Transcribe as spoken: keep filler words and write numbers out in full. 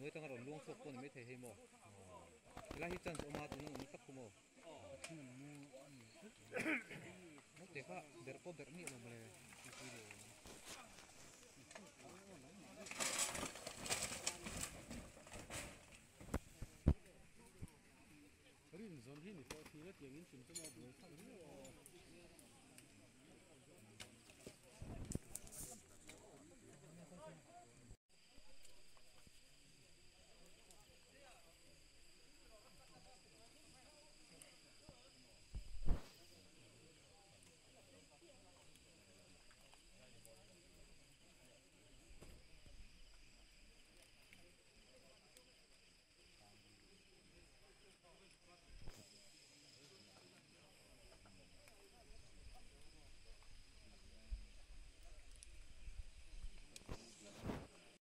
mới tăng rồi luông sụp con mới thấy hay mò là hít chân số mà tụi nó tắc cũng mò nó để pha để có để nghĩ mà mày rin zon hi ni to thi la tiang in chim chama bu thang hi